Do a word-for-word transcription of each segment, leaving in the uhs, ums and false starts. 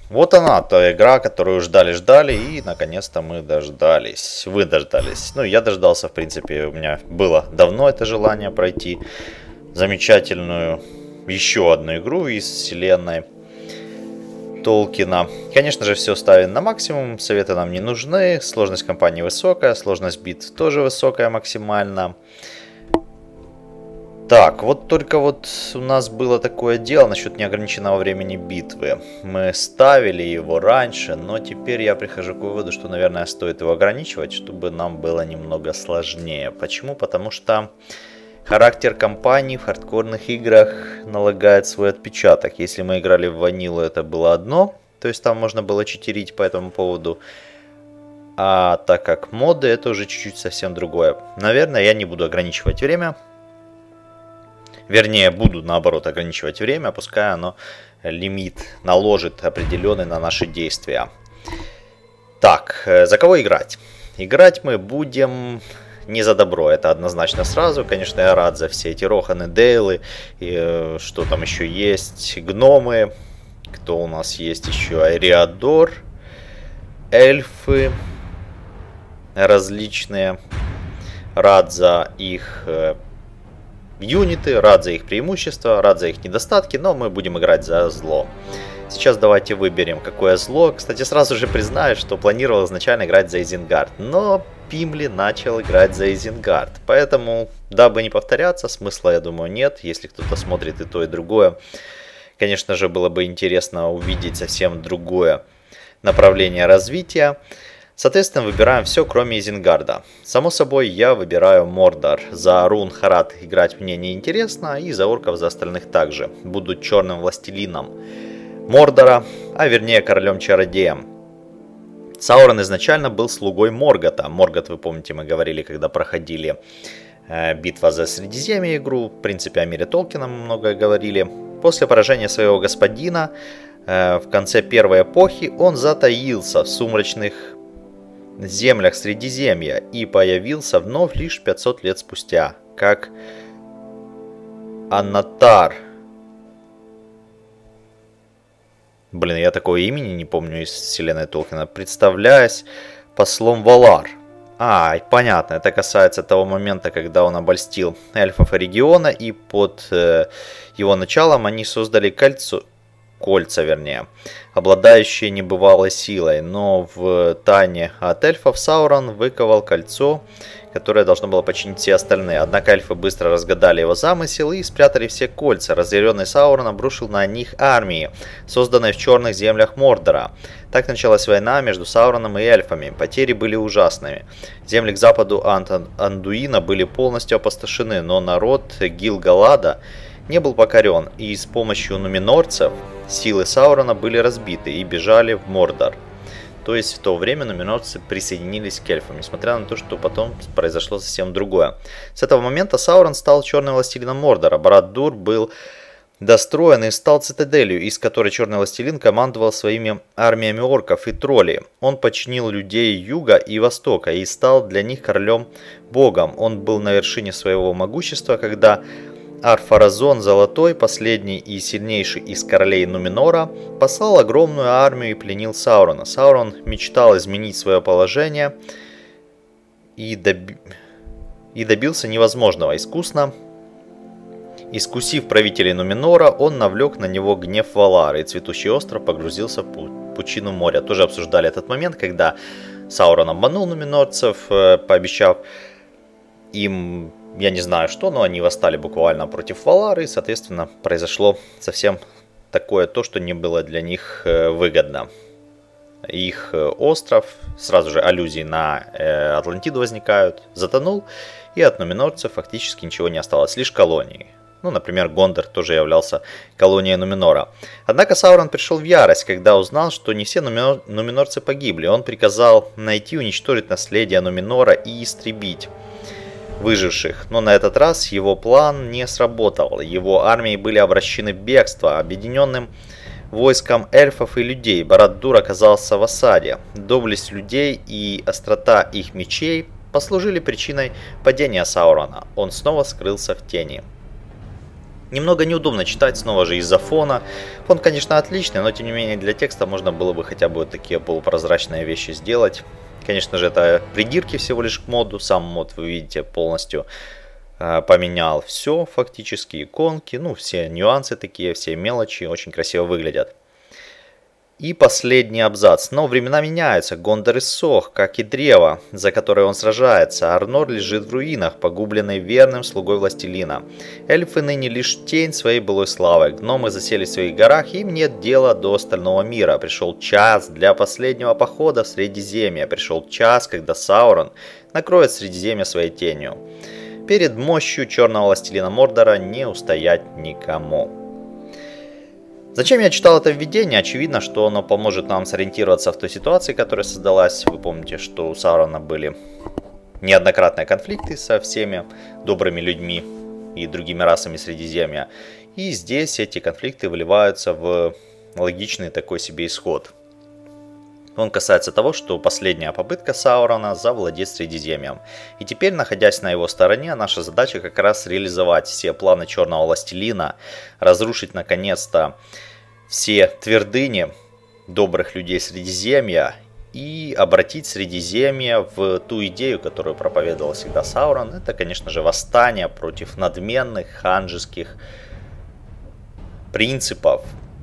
Вот она, та игра, которую ждали-ждали, и наконец-то мы дождались. Вы дождались. Ну, я дождался, в принципе, у меня было давно это желание пройти замечательную еще одну игру из вселенной Толкина. Конечно же, все ставим на максимум, советы нам не нужны, сложность кампании высокая, сложность бит тоже высокая максимально. Так, вот только вот у нас было такое дело насчет неограниченного времени битвы. Мы ставили его раньше, но теперь я прихожу к выводу, что, наверное, стоит его ограничивать, чтобы нам было немного сложнее. Почему? Потому что характер кампании в хардкорных играх налагает свой отпечаток. Если мы играли в ванилу, это было одно, то есть там можно было читерить по этому поводу. А так как моды, это уже чуть-чуть совсем другое. Наверное, я не буду ограничивать время. Вернее, буду наоборот ограничивать время, пускай оно лимит наложит определенный на наши действия. Так, за кого играть? Играть мы будем не за добро, это однозначно сразу. Конечно, я рад за все эти Роханы, Дейлы, и, что там еще есть, гномы. Кто у нас есть еще? Ариадор, эльфы различные. Рад за их юниты, рад за их преимущества, рад за их недостатки, но мы будем играть за зло. Сейчас давайте выберем, какое зло. Кстати, сразу же признаю, что планировал изначально играть за Изенгард, но Пимли начал играть за Изенгард. Поэтому, дабы не повторяться, смысла, я думаю, нет. Если кто-то смотрит и то, и другое, конечно же, было бы интересно увидеть совсем другое направление развития. Соответственно, выбираем все, кроме Изенгарда. Само собой, я выбираю Мордор. За Рун Харат играть мне не интересно, и за орков за остальных также. Буду черным властелином Мордора, а вернее королем-чародеем. Саурон изначально был слугой Моргота. Моргот, вы помните, мы говорили, когда проходили э, битва за Средиземье игру. В принципе, о мире Толкина мы многое говорили. После поражения своего господина э, в конце первой эпохи он затаился в сумрачных землях Средиземья и появился вновь лишь пятьсот лет спустя, как Аннатар. Блин, я такого имени не помню из вселенной Толкина. Представляясь послом Валар. А, понятно, это касается того момента, когда он обольстил эльфов и региона, и под э, его началом они создали кольцо, кольца, вернее, обладающие небывалой силой. Но в тайне от эльфов Саурон выковал кольцо, которое должно было починить все остальные. Однако эльфы быстро разгадали его замысел и спрятали все кольца. Разъяренный Саурон обрушил на них армии, созданные в черных землях Мордора. Так началась война между Сауроном и эльфами. Потери были ужасными. Земли к западу от Андуина были полностью опустошены, но народ Гил-Галада не был покорен, и с помощью нуминорцев силы Саурона были разбиты и бежали в Мордор. То есть в то время нуминорцы присоединились к эльфам, несмотря на то, что потом произошло совсем другое. С этого момента Саурон стал черным властелином Мордора. Барад-дûr был достроен и стал цитаделью, из которой черный властелин командовал своими армиями орков и троллей. Он подчинил людей юга и востока и стал для них королем-богом. Он был на вершине своего могущества, когда Ар-Фаразон Золотой, последний и сильнейший из королей Нуминора, послал огромную армию и пленил Саурона. Саурон мечтал изменить свое положение и, доби... и добился невозможного. Искусно искусив правителей Нуминора, он навлек на него гнев Валара, и цветущий остров погрузился в пучину моря. Тоже обсуждали этот момент, когда Саурон обманул нуминорцев, пообещав им, я не знаю что, но они восстали буквально против Валары, и, соответственно, произошло совсем такое то, что не было для них выгодно. Их остров, сразу же аллюзии на Атлантиду возникают, затонул, и от нуминорцев фактически ничего не осталось, лишь колонии. Ну, например, Гондор тоже являлся колонией Нуминора. Однако Саурон пришел в ярость, когда узнал, что не все нуминор... нуминорцы погибли. Он приказал найти и уничтожить наследие Нуминора и истребить выживших, но на этот раз его план не сработал. Его армии были обращены в бегство. Объединенным войском эльфов и людей Барад-дûр оказался в осаде. Доблесть людей и острота их мечей послужили причиной падения Саурона. Он снова скрылся в тени. Немного неудобно читать, снова же из-за фона. Фон, конечно, отличный, но тем не менее для текста можно было бы хотя бы вот такие полупрозрачные вещи сделать. Конечно же, это придирки всего лишь к моду. Сам мод, вы видите, полностью э, поменял все, фактически иконки, ну, все нюансы такие, все мелочи, очень красиво выглядят. И последний абзац. Но времена меняются, Гондор иссох, как и древо, за которое он сражается. Арнор лежит в руинах, погубленный верным слугой властелина. Эльфы ныне лишь тень своей былой славы. Гномы засели в своих горах, им нет дела до остального мира. Пришел час для последнего похода в Средиземье. Пришел час, когда Саурон накроет Средиземье своей тенью. Перед мощью черного властелина Мордора не устоять никому. Зачем я читал это введение? Очевидно, что оно поможет нам сориентироваться в той ситуации, которая создалась. Вы помните, что у Саурона были неоднократные конфликты со всеми добрыми людьми и другими расами Средиземья. И здесь эти конфликты выливаются в логичный такой себе исход. Он касается того, что последняя попытка Саурона завладеть Средиземьем. И теперь, находясь на его стороне, наша задача как раз реализовать все планы Черного Властелина, разрушить наконец-то все твердыни добрых людей Средиземья и обратить Средиземье в ту идею, которую проповедовал всегда Саурон. Это, конечно же, восстание против надменных ханжеских принципов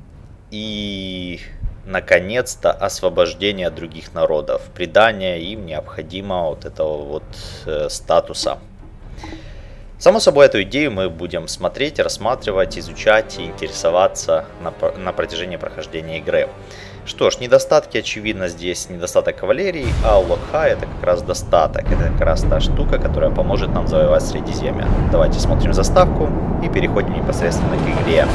и... наконец-то освобождение других народов, придание им необходимого вот этого вот э, статуса. Само собой, эту идею мы будем смотреть, рассматривать, изучать и интересоваться на, на протяжении прохождения игры. Что ж, недостатки, очевидно, здесь недостаток кавалерии, а у Локха это как раз достаток. Это как раз та штука, которая поможет нам завоевать Средиземье. Давайте смотрим заставку и переходим непосредственно к игре.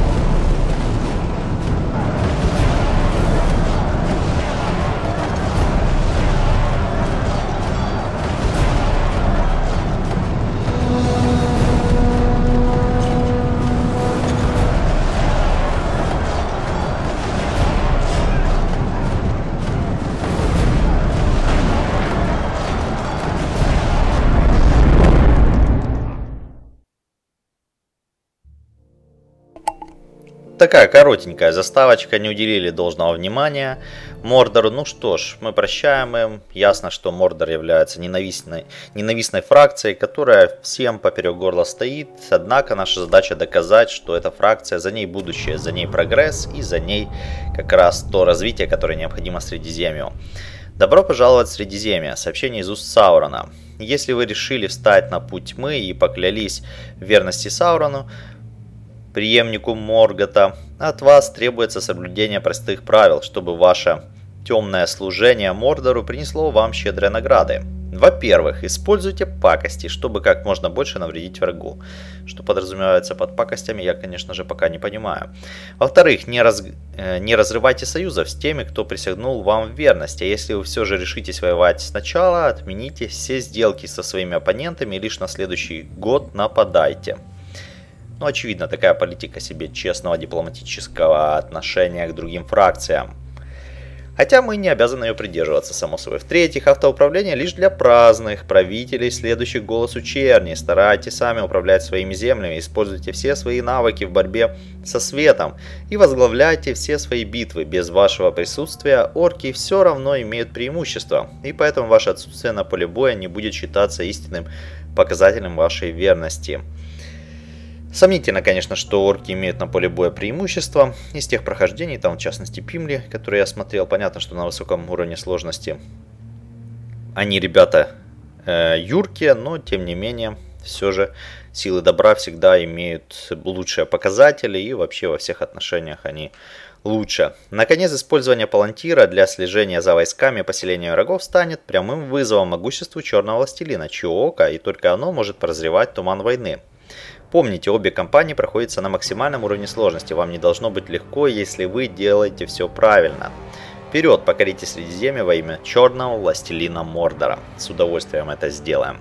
Такая коротенькая заставочка, не уделили должного внимания Мордору. Ну что ж, мы прощаем им. Ясно, что Мордор является ненавистной, ненавистной фракцией, которая всем поперек горла стоит. Однако наша задача доказать, что эта фракция, за ней будущее, за ней прогресс и за ней как раз то развитие, которое необходимо Средиземью. Добро пожаловать в Средиземье. Сообщение из уст Саурона. Если вы решили встать на путь тьмы и поклялись в верности Саурону, преемнику Моргота, от вас требуется соблюдение простых правил, чтобы ваше темное служение Мордору принесло вам щедрые награды. Во-первых, используйте пакости, чтобы как можно больше навредить врагу. Что подразумевается под пакостями, я, конечно же, пока не понимаю. Во-вторых, не, раз... не разрывайте союзов с теми, кто присягнул вам в верности. А если вы все же решитесь воевать сначала, отмените все сделки со своими оппонентами и лишь на следующий год нападайте. Ну, очевидно, такая политика себе честного дипломатического отношения к другим фракциям. Хотя мы не обязаны ее придерживаться, само собой. В-третьих, автоуправление лишь для праздных правителей, следующих голосу черни. Старайтесь сами управлять своими землями, используйте все свои навыки в борьбе со светом и возглавляйте все свои битвы. Без вашего присутствия орки все равно имеют преимущество, и поэтому ваше отсутствие на поле боя не будет считаться истинным показателем вашей верности. Сомнительно, конечно, что орки имеют на поле боя преимущество. Из тех прохождений, там в частности Пимли, которые я смотрел, понятно, что на высоком уровне сложности. Они, ребята, э, юркие, но тем не менее, все же силы добра всегда имеют лучшие показатели и вообще во всех отношениях они лучше. Наконец, использование палантира для слежения за войсками поселения врагов станет прямым вызовом могуществу Черного Властелина, чье око и только оно может прозревать туман войны. Помните, обе кампании проходятся на максимальном уровне сложности. Вам не должно быть легко, если вы делаете все правильно. Вперед, покорите Средиземье во имя Черного Властелина Мордора. С удовольствием это сделаем.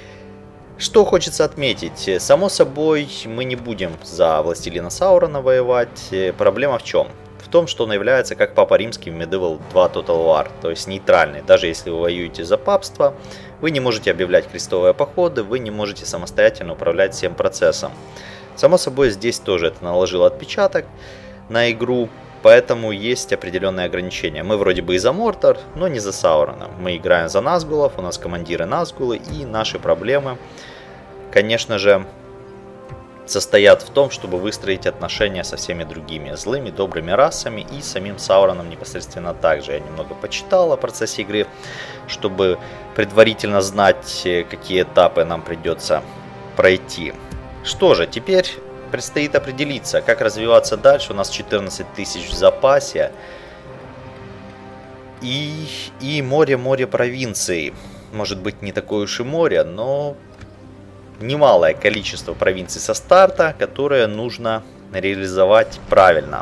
Что хочется отметить. Само собой, мы не будем за Властелина Саурона воевать. Проблема в чем? В том, что он является как Папа Римский в Medieval два Total War, то есть нейтральный. Даже если вы воюете за папство, вы не можете объявлять крестовые походы, вы не можете самостоятельно управлять всем процессом. Само собой, здесь тоже это наложило отпечаток на игру, поэтому есть определенные ограничения. Мы вроде бы и за Мордор, но не за Саурона. Мы играем за Назгулов, у нас командиры Назгулы, и наши проблемы, конечно же, состоят в том, чтобы выстроить отношения со всеми другими злыми, добрыми расами и самим Сауроном непосредственно также. Я немного почитал о процессе игры, чтобы предварительно знать, какие этапы нам придется пройти. Что же, теперь предстоит определиться, как развиваться дальше. У нас четырнадцать тысяч в запасе. И, и море-море провинций. Может быть, не такое уж и море, но немалое количество провинций со старта, которые нужно реализовать правильно.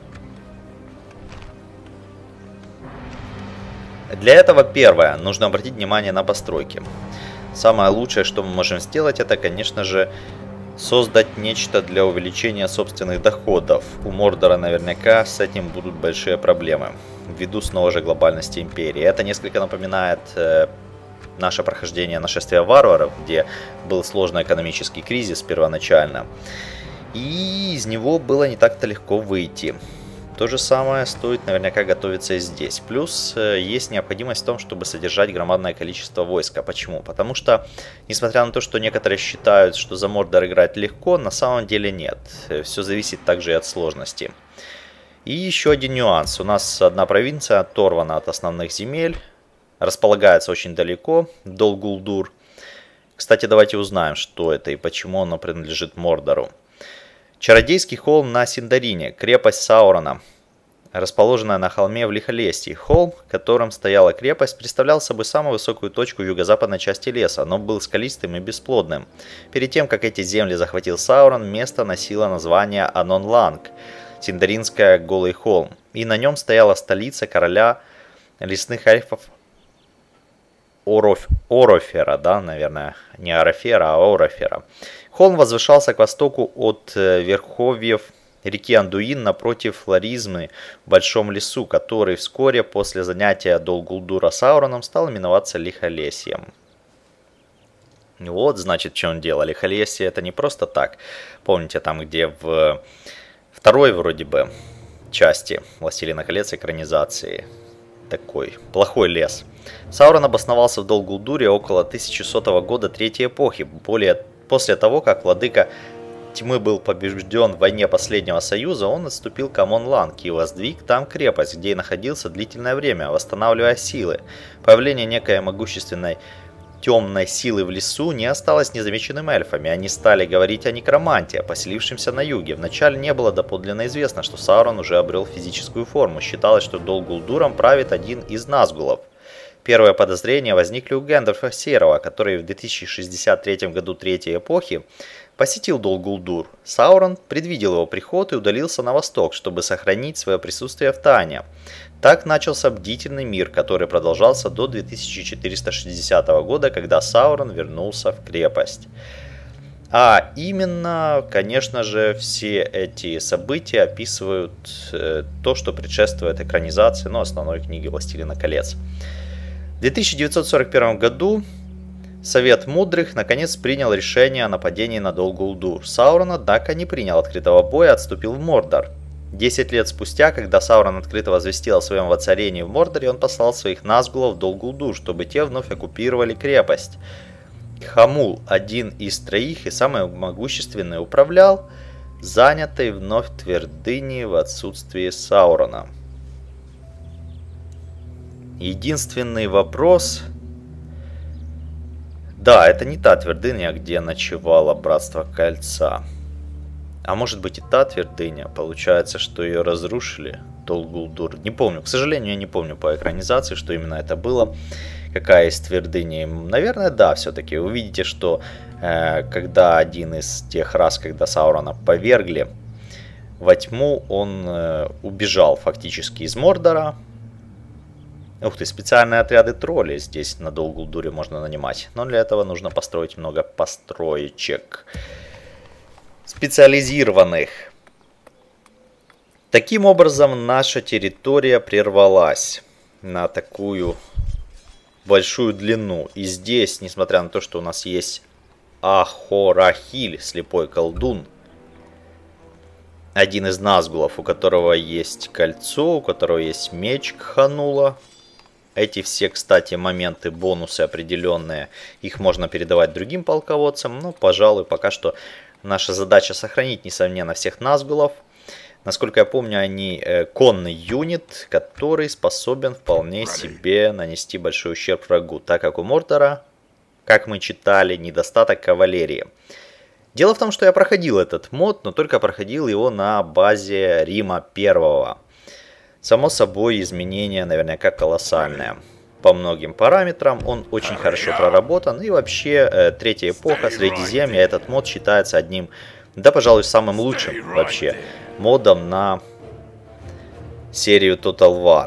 Для этого, первое, нужно обратить внимание на постройки. Самое лучшее, что мы можем сделать, это, конечно же, создать нечто для увеличения собственных доходов. У Мордора наверняка с этим будут большие проблемы, ввиду снова же глобальности империи. Это несколько напоминает э, наше прохождение нашествия варваров, где был сложный экономический кризис первоначально. И из него было не так-то легко выйти. То же самое стоит наверняка готовиться и здесь. Плюс э, есть необходимость в том, чтобы содержать громадное количество войска. Почему? Потому что, несмотря на то, что некоторые считают, что за Мордор играть легко, на самом деле нет. Все зависит также и от сложности. И еще один нюанс. У нас одна провинция оторвана от основных земель. Располагается очень далеко. Дол Гулdur. Кстати, давайте узнаем, что это и почему оно принадлежит Мордору. Чародейский холм на Синдарине, крепость Саурона, расположенная на холме в Лихолесье. Холм, в котором стояла крепость, представлял собой самую высокую точку в юго-западной части леса, но был скалистым и бесплодным. Перед тем, как эти земли захватил Саурон, место носило название Анон-Ланг, Синдаринская Голый холм, и на нем стояла столица короля лесных эльфов Ороф... Орофера, да, наверное, не Орофера, а Орофера. Холм возвышался к востоку от верховьев реки Андуин напротив Ларизмы в Большом лесу, который вскоре после занятия Дол Гулдура Сауроном стал именоваться Лихолесьем. Вот, значит, в чем дело. Лихолесье это не просто так. Помните, там, где в второй вроде бы части Властелина колец экранизации такой плохой лес. Саурон обосновался в Дол Гулдуре около тысяча сотого года Третьей эпохи, более после того, как владыка тьмы был побежден в войне Последнего Союза, он отступил к Амон-Ланг и воздвиг там крепость, где и находился длительное время, восстанавливая силы. Появление некой могущественной темной силы в лесу не осталось незамеченным эльфами. Они стали говорить о некроманте, поселившемся на юге. Вначале не было доподлинно известно, что Саурон уже обрел физическую форму. Считалось, что Дол Гулдуром правит один из Назгулов. Первые подозрения возникли у Гэндальфа Серого, который в две тысячи шестьдесят третьем году Третьей эпохи посетил Дол Гулдур. Саурон предвидел его приход и удалился на восток, чтобы сохранить свое присутствие в тайне. Так начался бдительный мир, который продолжался до две тысячи четыреста шестидесятого года, когда Саурон вернулся в крепость. А именно, конечно же, все эти события описывают э, то, что предшествует экранизации, ну, основной книги «Властелина колец». В две тысячи девятьсот сорок первом году Совет Мудрых наконец принял решение о нападении на Дол Гулдур. Саурон, однако, не принял открытого боя и отступил в Мордор. Десять лет спустя, когда Саурон открыто возвестил о своем воцарении в Мордоре, он послал своих Назгулов в Дол Гулдур, чтобы те вновь оккупировали крепость. Хамул, один из троих и самый могущественный, управлял занятой вновь твердыней в отсутствии Саурона. Единственный вопрос... Да, это не та твердыня, где ночевало Братство Кольца. А может быть и та твердыня. Получается, что ее разрушили. Дол Гулдур. Не помню. К сожалению, я не помню по экранизации, что именно это было. Какая из твердыней. Наверное, да, все-таки. Вы видите, что э, когда один из тех раз, когда Саурона повергли во тьму, он э, убежал фактически из Мордора. Ух ты, специальные отряды троллей здесь на Дол Гулдуре можно нанимать. Но для этого нужно построить много построечек специализированных. Таким образом, наша территория прервалась на такую большую длину. И здесь, несмотря на то, что у нас есть Ахорахиль, слепой колдун, один из назгулов, у которого есть кольцо, у которого есть меч Кханула. Эти все, кстати, моменты, бонусы определенные, их можно передавать другим полководцам. Ну, пожалуй, пока что наша задача сохранить, несомненно, всех назгулов. Насколько я помню, они э, конный юнит, который способен вполне себе нанести большой ущерб врагу, так как у Мордора, как мы читали, недостаток кавалерии. Дело в том, что я проходил этот мод, но только проходил его на базе Рима Первого. Само собой, изменения наверняка колоссальные. По многим параметрам он очень хорошо проработан. И вообще, э, третья эпоха, Средиземья, этот мод считается одним, да, пожалуй, самым лучшим вообще модом на серию Total War.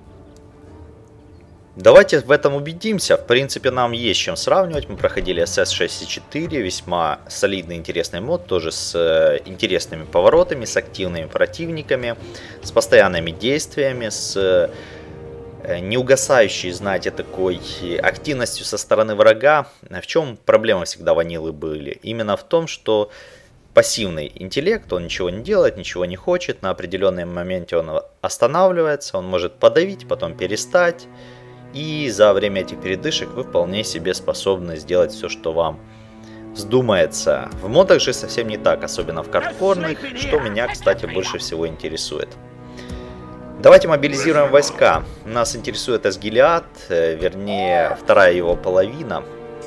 Давайте в этом убедимся. В принципе, нам есть чем сравнивать. Мы проходили эс эс шесть четыре, весьма солидный, интересный мод, тоже с э, интересными поворотами, с активными противниками, с постоянными действиями, с э, неугасающей, знаете, такой активностью со стороны врага. В чем проблемы всегда ванилы были? Именно в том, что пассивный интеллект, он ничего не делает, ничего не хочет, на определенном моменте он останавливается, он может подавить, потом перестать. И за время этих передышек вы вполне себе способны сделать все, что вам вздумается. В модах же совсем не так, особенно в карткорных, что меня, кстати, больше всего интересует. Давайте мобилизируем войска. Нас интересует Эсгилиад, вернее, вторая его половина.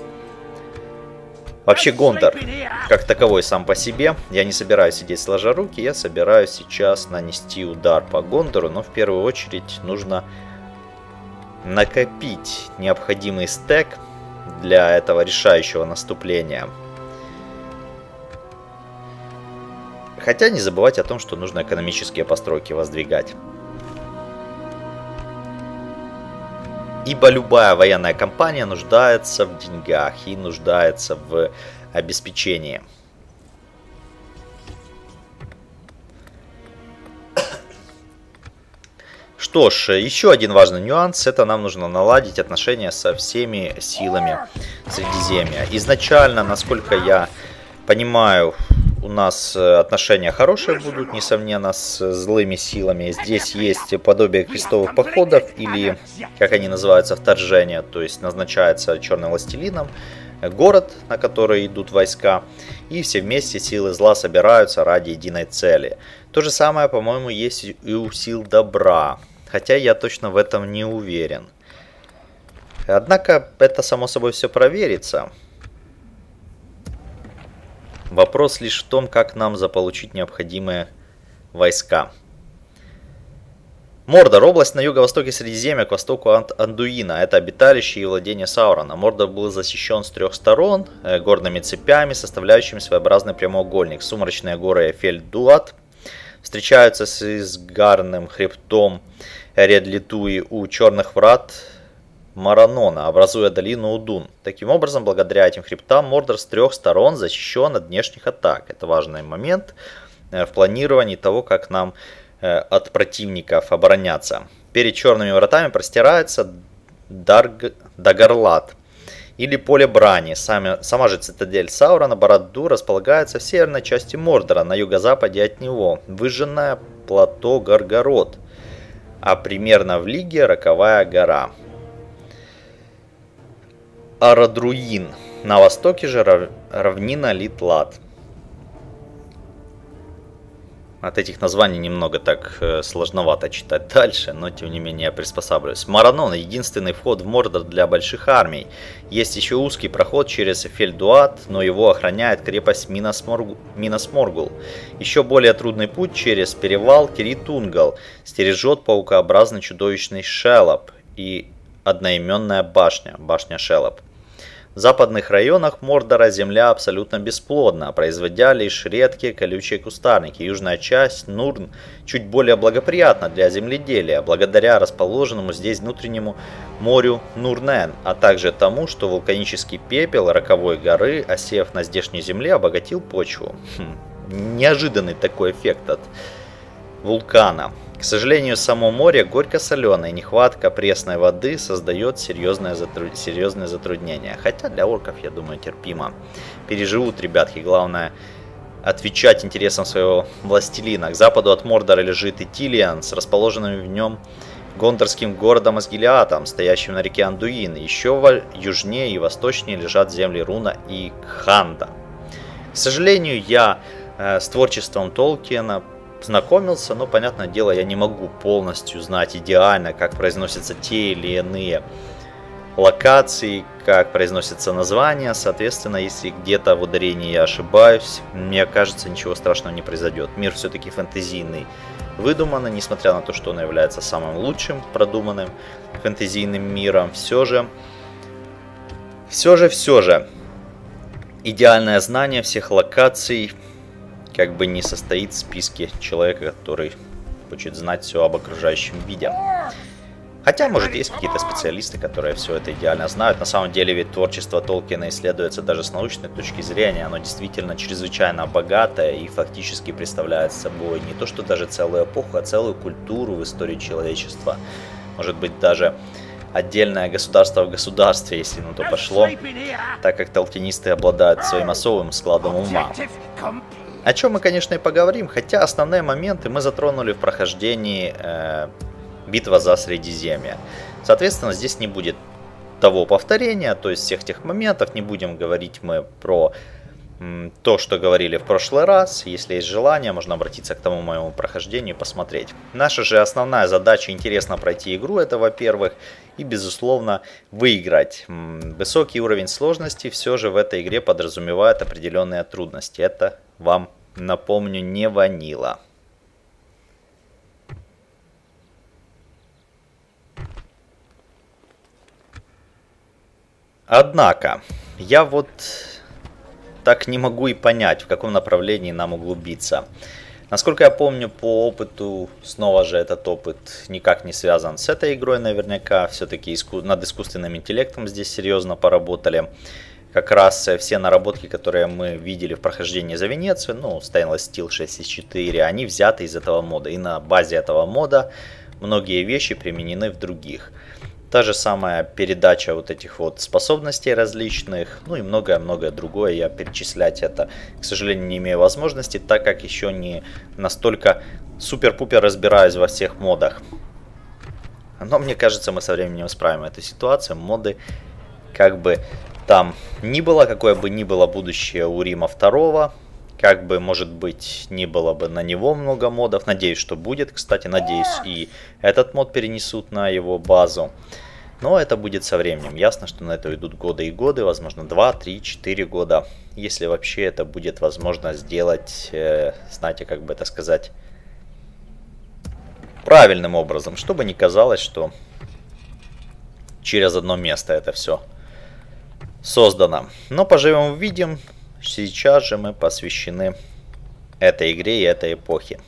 Вообще Гондор, как таковой сам по себе, я не собираюсь сидеть сложа руки, я собираюсь сейчас нанести удар по Гондору, но в первую очередь нужно накопить необходимый стек для этого решающего наступления. Хотя не забывать о том, что нужно экономические постройки воздвигать. Ибо любая военная кампания нуждается в деньгах и нуждается в обеспечении. Что ж, еще один важный нюанс, это нам нужно наладить отношения со всеми силами Средиземья. Изначально, насколько я понимаю, у нас отношения хорошие будут, несомненно, с злыми силами. Здесь есть подобие крестовых походов, или, как они называются, вторжения, то есть назначается черным властелином город, на который идут войска, и все вместе силы зла собираются ради единой цели. То же самое, по-моему, есть и у сил добра, хотя я точно в этом не уверен. Однако это само собой все проверится. Вопрос лишь в том, как нам заполучить необходимые войска. Мордор, область на юго-востоке Средиземья, к востоку от Андуина. Это обиталище и владение Саурона. Мордор был защищен с трех сторон э, горными цепями, составляющими своеобразный прямоугольник. Сумрачные горы Эфель-Дуат встречаются с изгарным хребтом Редлитуи у черных врат Маранона, образуя долину Удун. Таким образом, благодаря этим хребтам, Мордор с трех сторон защищен от внешних атак. Это важный момент э, в планировании того, как нам от противников обороняться. Перед черными вратами простирается Дарг... Дагарлат, или поле брани. Сами... Сама же цитадель Саурона, Барад-дûr, располагается в северной части Мордора, на юго-западе от него. Выжженное плато Гаргород, а примерно в лиге Роковая гора. Арадруин, на востоке же рав... равнина Литлат. От этих названий немного так э, сложновато читать дальше, но тем не менее я приспосабливаюсь. Маранон — единственный вход в Мордор для больших армий. Есть еще узкий проход через Эфель-Дуат, но его охраняет крепость Минас-Моргул. Минас-Моргул. Еще более трудный путь через перевал Киритунгал стережет паукообразный чудовищный Шелоп и одноименная башня, башня Шелоп. В западных районах Мордора земля абсолютно бесплодна, производя лишь редкие колючие кустарники. Южная часть Нурн чуть более благоприятна для земледелия, благодаря расположенному здесь внутреннему морю Нурнен, а также тому, что вулканический пепел Роковой горы, осев на здешней земле, обогатил почву. Хм, неожиданный такой эффект от вулкана. К сожалению, само море горько-соленое, нехватка пресной воды создает серьезное, затруд... серьезное затруднение. Хотя для орков, я думаю, терпимо. Переживут, ребятки. Главное, отвечать интересам своего властелина. К западу от Мордора лежит Итилиан с расположенным в нем гондорским городом Асгилиатом, стоящим на реке Андуин. Еще южнее и восточнее лежат земли Руна и Кханда. К сожалению, я э, с творчеством Толкиена знакомился, но, понятное дело, я не могу полностью знать идеально, как произносятся те или иные локации, как произносятся названия. Соответственно, если где-то в ударении я ошибаюсь, мне кажется, ничего страшного не произойдет. Мир все-таки фэнтезийный, выдуманный, несмотря на то, что он является самым лучшим продуманным фэнтезийным миром. Все же, все же, все же, идеальное знание всех локаций как бы не состоит в списке человека, который хочет знать все об окружающем виде. Хотя, может, есть какие-то специалисты, которые все это идеально знают. На самом деле, ведь творчество Толкиена исследуется даже с научной точки зрения. Оно действительно чрезвычайно богатое и фактически представляет собой не то, что даже целую эпоху, а целую культуру в истории человечества. Может быть, даже отдельное государство в государстве, если на то пошло, так как толкинисты обладают своим особым складом ума. О чем мы, конечно, и поговорим, хотя основные моменты мы затронули в прохождении э, «Битва за Средиземье». Соответственно, здесь не будет того повторения, то есть всех тех моментов. Не будем говорить мы про м, то, что говорили в прошлый раз. Если есть желание, можно обратиться к тому моему прохождению и посмотреть. Наша же основная задача — интересно пройти игру, это во-первых, и, безусловно, выиграть. М, высокий уровень сложности все же в этой игре подразумевает определенные трудности. Это, вам напомню, не ванила. Однако, я вот так не могу и понять, в каком направлении нам углубиться. Насколько я помню, по опыту, снова же этот опыт никак не связан с этой игрой наверняка. Все-таки иску... над искусственным интеллектом здесь серьезно поработали. Как раз все наработки, которые мы видели в прохождении за Венецию, ну, Stainless Steel шестьдесят четыре, они взяты из этого мода. И на базе этого мода многие вещи применены в других. Та же самая передача вот этих вот способностей различных, ну и многое-многое другое. Я перечислять это, к сожалению, не имею возможности, так как еще не настолько супер-пупер разбираюсь во всех модах. Но мне кажется, мы со временем исправим эту ситуацию. Моды, как бы там ни было, какое бы ни было будущее у Рима второго, как бы, может быть, не было бы на него много модов. Надеюсь, что будет. Кстати, надеюсь, и этот мод перенесут на его базу. Но это будет со временем. Ясно, что на это идут годы и годы. Возможно, два, три, четыре года. Если вообще это будет возможно сделать, э, знаете, как бы это сказать, правильным образом. Чтобы не казалось, что через одно место это все создано. Но поживем увидим. Сейчас же мы посвящены этой игре и этой эпохе.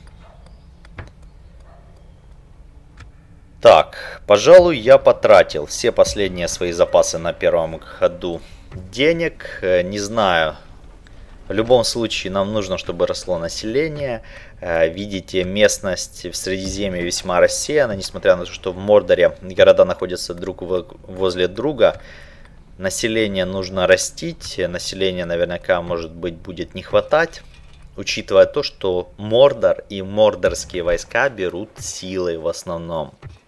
Так, пожалуй, я потратил все последние свои запасы на первом ходу денег. Не знаю, в любом случае нам нужно, чтобы росло население. Видите, местность в Средиземье весьма рассеяна, несмотря на то, что в Мордоре города находятся друг возле друга. Население нужно растить, населения наверняка, может быть, будет не хватать, учитывая то, что Мордор и мордорские войска берут силой в основном.